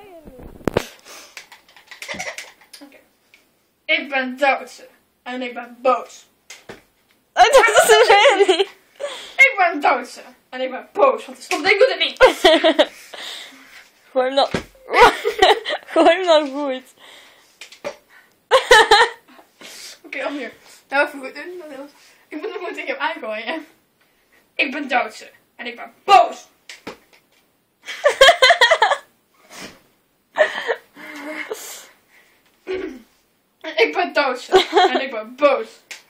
zeggen nu? Oké. Ik ben doodse. En ik ben boos. Oh, dat is het weer niet. Ik ben doodse. En ik ben boos. Want stop, ik doe het niet. Gooi hem dan... Gooi hem dan goed. Oké, opnieuw. Nou, even goed doen. Ik moet nog goed tegen hem aangooien. Ik ben doodse. En ik ben boos. Ik ben doodse. En ik ben boos.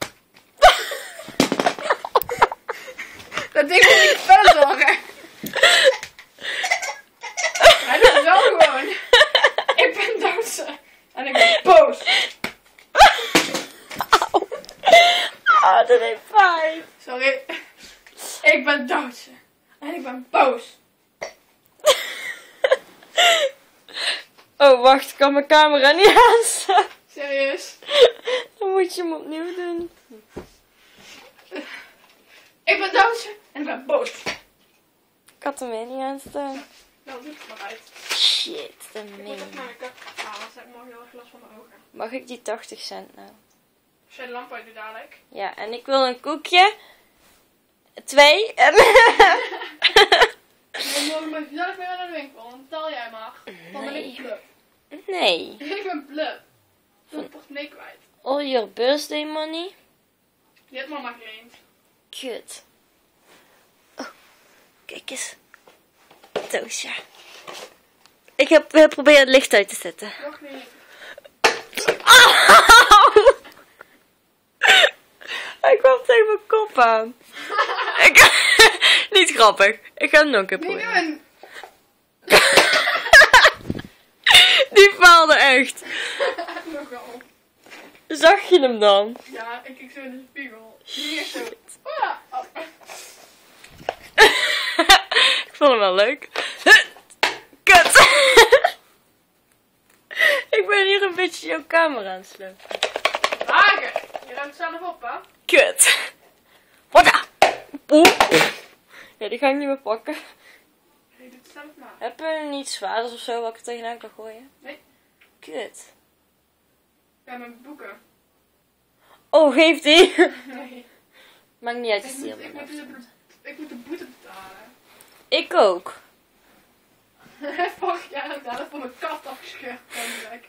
Dat ding moet ik verder zorgen. Hij doet het wel gewoon. Ik ben doodse. En ik ben boos. Oh, dat deed pijn. Sorry. Ik ben doodse. En ik ben boos. Oh, wacht. Ik kan mijn camera niet aanstaan. Serieus. Dan moet je hem opnieuw doen. Ik ben doodse. En ik ben boos. Ik had hem weer niet aanstaan. Nou, doe het maar uit. Shit, dat Ik moet meen ook je. naar mijn kap halen. Anders heb ik morgen heel erg last van mijn ogen. Mag ik die 80 cent nou? Als jij de lamp uit doet dadelijk. Ja, en ik wil een koekje. 2. En... Dan mogen we zelf weer naar de winkel. Dan betaal jij maar. Dan ben ik Nee. blub. Nee. Ik ben blub. Ik ben het portemonnee kwijt. All your birthday money? Die heeft mama geleend. Kut. Oh, kijk eens. Doosje. Ik heb geprobeerd het licht uit te zetten. Nog niet. Auw! Hij kwam tegen mijn kop aan. Niet grappig. Ik ga hem nog een keer Niet proberen. doen. Die faalde echt. Nogal. Zag je hem dan? Ja, ik kijk zo in de spiegel. Hier zo. Ah, oh. Ik vond hem wel leuk. Kut. Ik ben hier een beetje jouw camera aan het slepen. Wagen. Je ruimt zelf op, hè? Kut. Wat dan? Oeh. Ja, die ga ik niet meer pakken. Je doet het zelf maar. Heb je niet zwaarders of zo wat ik er tegenaan kan gooien? Nee. Kut. Ja, mijn boeken. Oh, geef die. Nee. Maakt niet uit, Ik is moet, die ik moet de boete betalen. Ik ook. Vorig jaar heb ik daar voor mijn kat afgescheurd. Eigenlijk.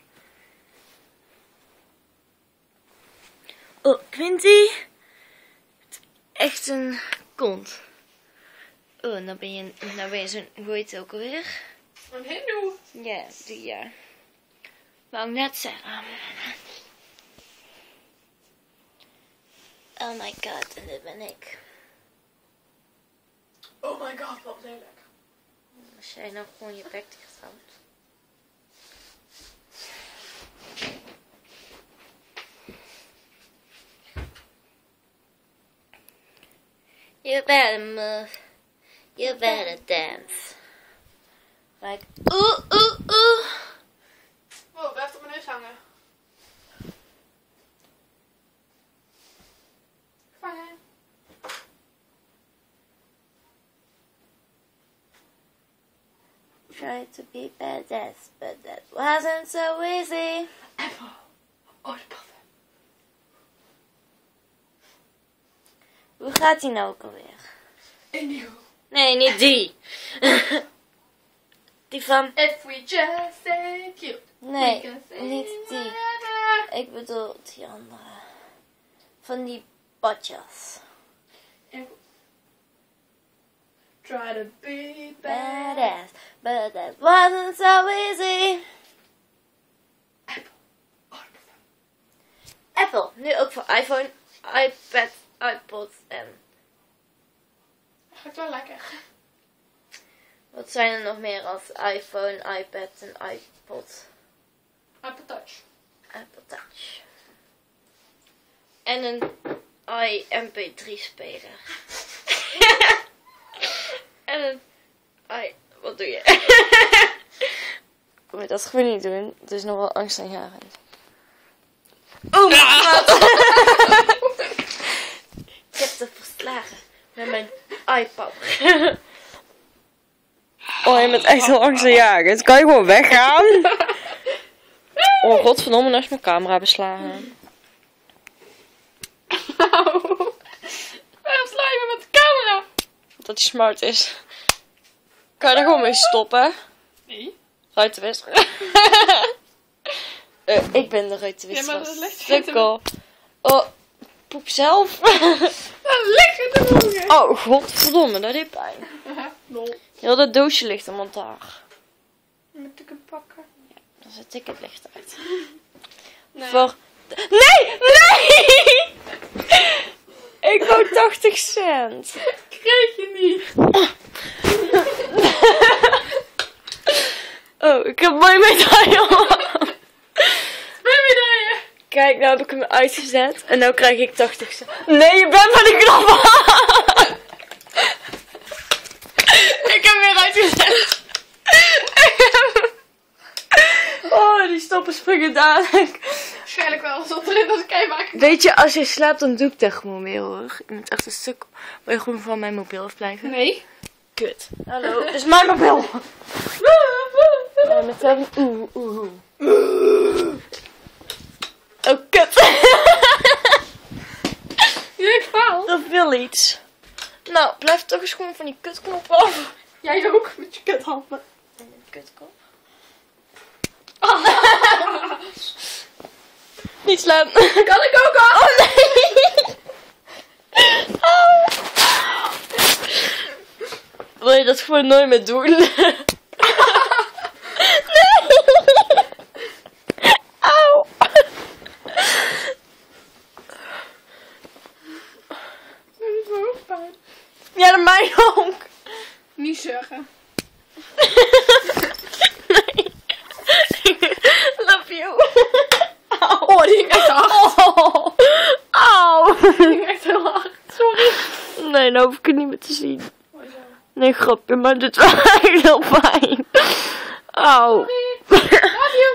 Oh, Quinty. Echt een kont. Oh, nou ben je zo'n, hoe heet het ook alweer? Een hindoe. Ja, die ja. Wou ik net zeggen. Oh my god, en dit ben ik. Oh my god, wat lelijk. Als jij nou gewoon je bek dicht houdt. You better move. You better dance. Like, ooh, ooh, ooh. Oh, blijft op mijn neus hangen. Vangen. Try to be badass, but that wasn't so easy. Apple. Oh, de patten. Hoe gaat die nou ook alweer? Indigo. Nee, niet die. Die van... If we just say cute. Nee, we can say niet die. whatever. Ik bedoel die andere. Van die badjas. Try to be bad. Badass, but that wasn't so easy. Apple. Oh, de patten. Apple, nu ook voor iPhone, iPad, iPod en... Gaat wel lekker. Wat zijn er nog meer als iPhone, iPad en iPod? Apple Touch. Apple Touch. En een MP3 speler. En een... Wat doe je? Kom je dat gewoon niet doen? Het is nog wel angstaanjagend. Oh mijn god! Ik heb het verslagen met mijn iPad. Oh, je bent echt heel angstaanjagend. Kan je gewoon weggaan? Oh, godverdomme, nou is mijn camera beslagen. Nou. Waarom sla je me met de camera? Dat die smart is. Kan je er gewoon mee stoppen? Nee. Ruitenwisser. Ik ben de ruitenwisser. Ja, maar dat ligt Sukkel. Oh, poep zelf. Dat ligt in de bogen. Oh, godverdomme, dat deed pijn. Lol. Heel dat doosje ligt er montaar. Moet ik hem pakken? Dan zet ik het licht uit. Nee. Voor... Nee! Nee! Ik wou 80 cent. Kreeg je niet. Oh, ik heb mooi medaille. Mijn medaille. Kijk, nou heb ik hem uitgezet. En nu krijg ik 80 cent. Nee, je bent van de knop af. Ik heb hem weer uitgezet. Oh, die stoppen springen dadelijk. Waarschijnlijk wel. Zat erin als ik maken. Weet je, als je slaapt, dan doe ik dat gewoon weer hoor. Je bent echt een stuk. Wil je gewoon van mijn mobiel afblijven? Nee. Kut. Hallo, dit is mijn mobiel. Met hem. Oh, kut. Ik faal. Dat wil iets. Nou, blijf toch eens gewoon van die kutknop af. Jij ook met je kuthanden. Kutkop. Niet slaan. Kan ik ook al? Oh nee. Oh. Wil je dat gewoon nooit meer doen? Nee. Auw. Dat is mijn hoofdpijn. Ja, dat mij ook. Niet zeggen. Nee. Love you. Auw. Oh, die ging echt hard. Oh. Auw. Die ging echt heel hard. Sorry. Nee, nou hoef ik het niet meer te zien. Hoezo? Nee, grapje, maar dit was echt heel fijn. Auw. Sorry. Love you.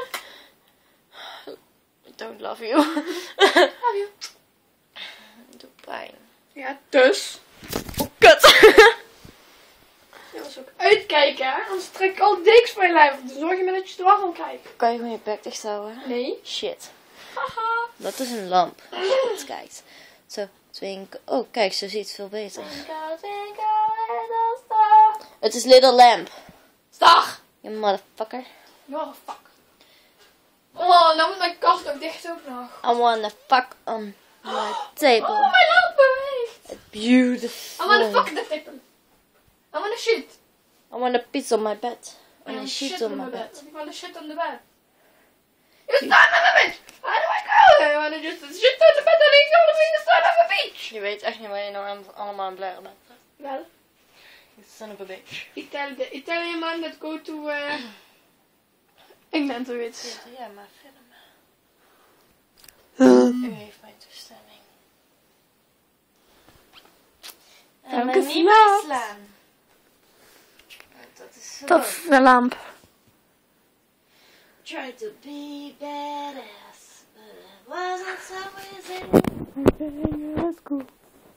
Don't love you. Love you. Doe pijn. Ja, dus. Oh, kut. Je was ook uitkijken, hè? Anders trek ik al diks van je lijf. Dan zorg je maar dat je dwars aan kijkt. Kan je gewoon je bek dicht houden? Nee. Shit. Haha. Dat is een lamp. Als je goed kijkt. Zo, twinkel. Oh, kijk, zo ziet het veel beter. Twinkle, twinkle, little star. Het is Little Lamp. Star. You motherfucker. What the fuck. Oh, nou moet mijn kast ook dicht ook nog. I wanna fuck on my table. Oh, mijn lamp beweegt. Beautiful. I wanna fuck the table. I wanna shit. I wanna piss on my bed. I I wanna shit on my bed. I wanna shit on the bed. You stand on the bench. How do I go? I wanna just shit on the bed and he's gonna be the son of a bitch. Je weet echt niet waar je nou allemaal aan blaren bent. Wel, Son of a bitch. the Italian man that go to England, hoe heet het? Ja, maar film. U heeft mijn toestemming. En Dank me u niet wel. meer slaan. Dat is zo. Dat is de lamp. Try to be badass, but it wasn't so easy. Dat is cool.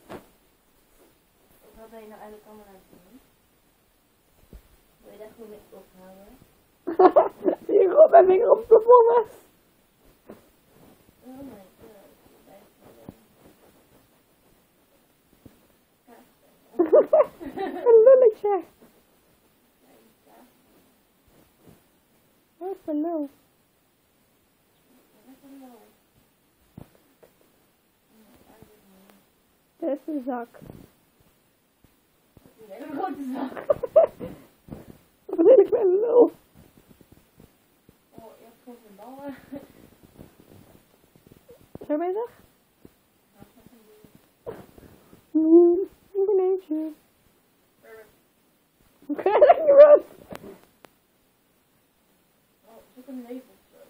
Wat ben je nou eigenlijk allemaal aan het doen? Wil je daar gewoon mee ophouden? Je gaat mijn vinger op het plafond weg. Oh my god. Een lulletje. Wat voor lul? Dit is de zak. Een grote zak. Wat wil ik met een lul? Oh, je hebt gewoon geen ballen. Zo bezig? Een konijntje. Oké, dankjewel. Oh, zoek een leven of zo.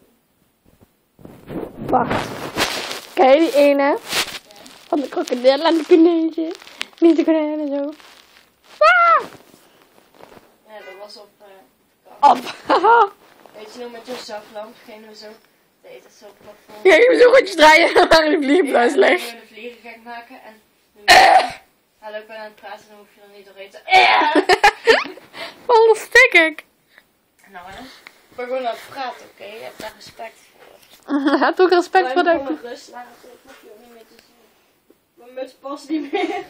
Wacht. Ken je die ene? Van de krokodil en de konijntje. Niet de konijn en zo. Ah! Ja, dat was op. Op. Haha. Weet je nog met je zaklamp gingen we zo. Deed het zo op het plafond. Ja, je moet zo goed draaien. Dan waren de vlierbluis Ja, leg. dan gingen we de vliegen gek maken en. Hallo, ik ben aan het praten, dan hoef je er niet doorheen te. Waarom stik ik? Nou hè. Ik ben gewoon aan het praten, oké? Je hebt daar respect voor. Heb ook respect voor Blijf de... gewoon rust laten, dat hoef je ook niet meer te zien. Mijn muts past niet meer.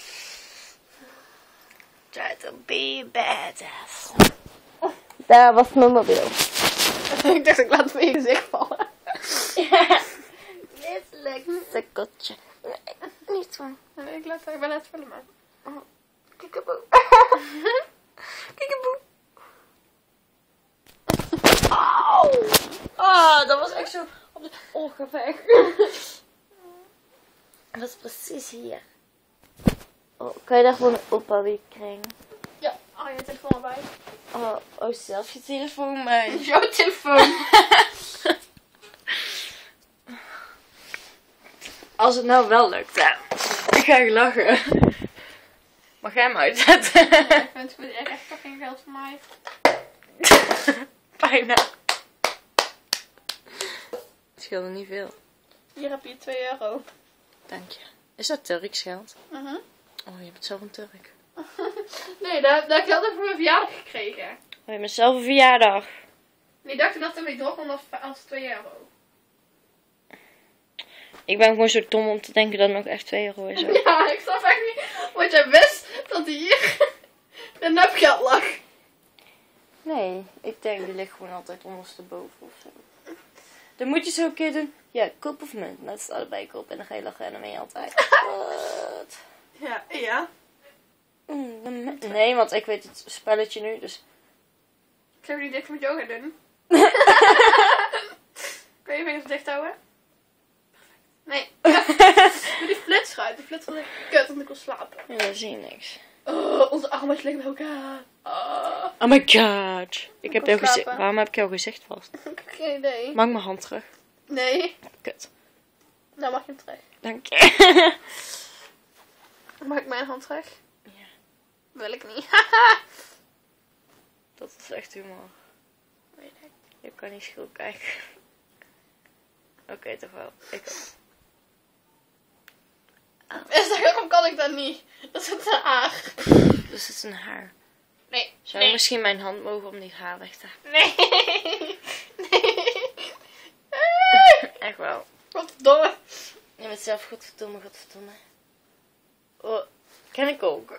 Try to be badass. Daar was mijn mobiel. Ik dacht, ik laat mijn gezicht vallen. Ja. Misselijk sukkeltje. Nee, niet zo. Nee, ik ben net het filmen. Kiekeboe. Kiekeboe. Auw. Oh, dat was echt zo op de ongevecht. Dat was precies hier. Oh, kan je daar gewoon een opbouw krijgen? Ja, hou je telefoon erbij. Oh, zelf je telefoon bij. Jouw telefoon. Als het nou wel lukt, hè. Ik ga je lachen. Mag jij hem uitzetten? Ik vind het goed. Echt toch geen geld voor mij. Bijna. Het scheelde niet veel. Hier heb je 2 euro. Dank je. Is dat Turks geld? Mhm. Oh, je bent zelf een Turk. Nee, dat geld heb ik voor mijn verjaardag gekregen. Oh, je bent zelf een verjaardag. Nee, ik dacht dat het ermee doorkwam als 2 euro. Ik ben gewoon zo dom om te denken dat het nog echt 2 euro is. Hoor. Ja, ik snap echt niet. Want jij wist dat hier een nepgeld lag. Nee, ik denk die ligt gewoon altijd ondersteboven of zo. Dan moet je zo een keer doen. Ja, kop of munt. Nou, het staat allebei kop en dan ga je lachen en dan ben je altijd. Wat? Ja, ja. Nee, want ik weet het spelletje nu, dus... Ik zou niet dit met jou gaan doen. Kun je vingers dicht houden? Nee. Doe die flits eruit. Die flits van de kut, want ik wil slapen. Ja, dan zie je niks. Oh, onze armen liggen bij elkaar. Oh my god. Ik heb wil jouw gezicht... slapen. Waarom heb ik jouw gezicht vast? Ik heb geen idee. Maak mijn hand terug. Nee. Kut. Nou mag je hem terug. Dank je. Mag ik mijn hand terug? Ja. Wil ik niet. Dat is echt humor. Weet ik. Je kan niet schil kijken. Oké, toch wel. Ik ook. Waarom kan ik dat niet? Dat is een haar. Dus het is een haar. Nee. Zou je misschien mijn hand mogen om die haar weg te halen? Nee. Nee. Echt wel. Godverdomme. Je bent zelf godverdomme. Oh, ken ik ook.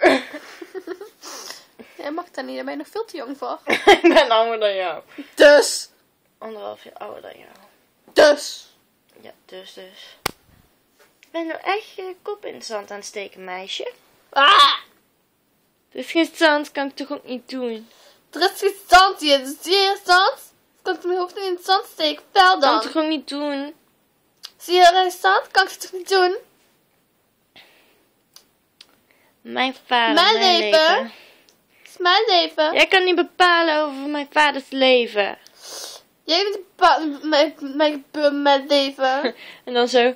Jij mag dat niet, daar ben je nog veel te jong voor. Ik ben ouder dan jou. Dus. 1,5 jaar ouder dan jou. Dus. Ja, dus. Ben je nou echt je kop in het zand aan het steken, meisje? Ah! Er is geen zand, kan ik toch ook niet doen? Er is geen zand hier. Zie je zand? Kan ik mijn hoofd niet in het zand steken? Wel Kan dan. ik toch ook niet doen? Zie je er is zand? Kan ik het toch niet doen? Mijn vader, Mijn leven. Het is mijn leven. Jij kan niet bepalen over mijn vaders leven. Jij bent mijn leven. En dan zo.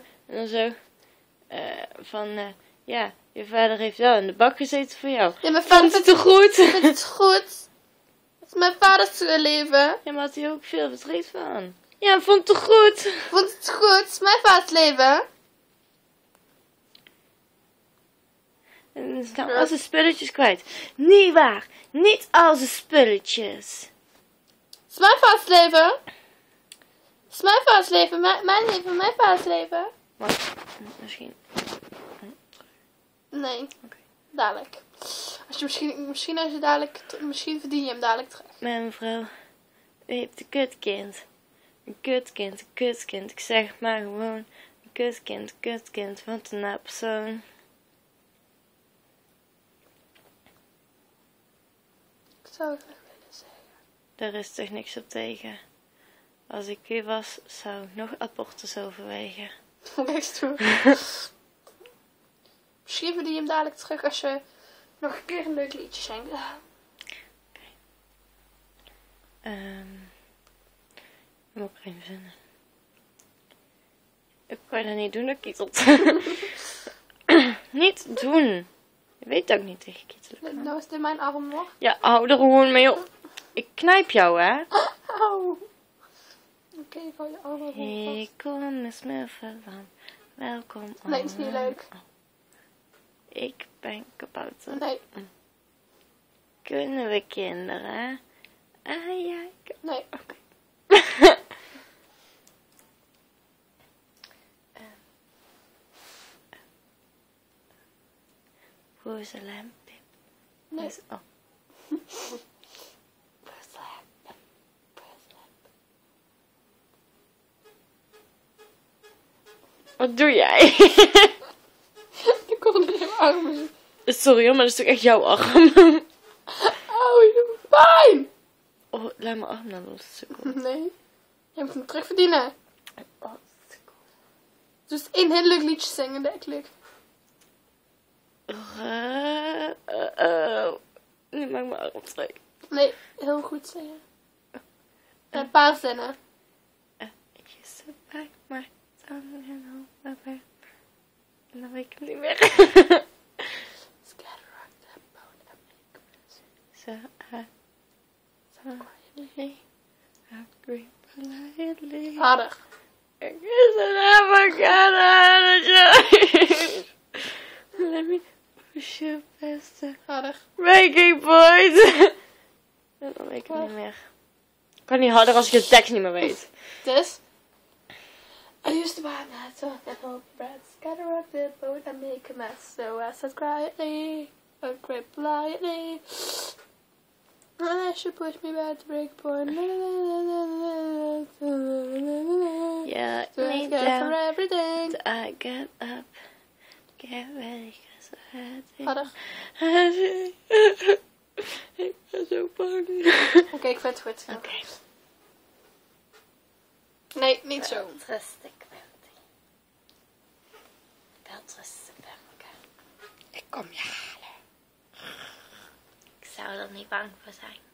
Ja, je vader heeft wel in de bak gezeten voor jou. Ja, mijn vader Vond het toch goed? vindt het goed. Het is mijn vaders leven. Ja, maar had hij ook veel verdriet van. Ja, vond het toch goed? Vond het goed? Het is mijn vaders leven. En dan is nou al zijn spulletjes kwijt. Niet waar. Niet al zijn spulletjes. Het is mijn vaders leven. Het is mijn vaders leven. Mijn leven, mijn vaders leven. Maar, misschien. Nee. Oké. Dadelijk. Als je misschien verdien je hem dadelijk terug. Maar mevrouw, u heeft een kutkind. Een kutkind. Ik zeg maar gewoon. Een kutkind. Wat een naar persoon. Ik zou het graag willen zeggen. Daar is toch niks op tegen. Als ik u was, zou ik nog abortus overwegen. Niks toe. Misschien verdien je hem dadelijk terug als je nog een keer een leuk liedje zingt. Moet ik even vinden. Ik kan dat niet doen, dat kietelt. Niet doen. Je weet dat ik niet tegen kietelen. Nou is dit mijn arm nog. Ja, hou er gewoon mee op. Ik knijp jou, hè. Auw. Oké, ik hou je arm op. Ik kom eens me verlang. Welkom. Nee, het is niet leuk. Ik ben kabouter. Nee. Kunnen we kinderen? Ja. Nee. Who's a lamp? Nee. Oh. Wat doe jij? Ik kon niet in mijn armen. Sorry hoor, maar dat is toch echt jouw arm? Oh, je doet pijn! Oh, laat mijn arm dan los. Nee. Je moet hem terugverdienen. Oh, Dus één heel leuk liedje zingen, dekelijk. Nu maak mijn arm terug. Nee, heel goed zingen. Een paar zinnen. Je zit bij mij. En dan weet ik hem niet meer. So I agree politely. Harder. I guess I never got out of Let me push you past the Harder. breaking point. Dan weet ik het niet meer. Ik kan niet harder als ik de tekst niet meer weet. Dus. I used to buy that so that whole bread. Gotta rock the boat and make a mess. So I said quietly, or grip politely. And I should push me back to break point. Yeah, So me I got down. for everything. So I get up, get ready, cause I had it. Harder. Ik ben zo bang. Oké, ik vind het goed. Oké. Nee, niet zo. Rustig, Bertie. Belt rustig bij elkaar. Ik kom je halen. Ik zou er niet bang voor zijn.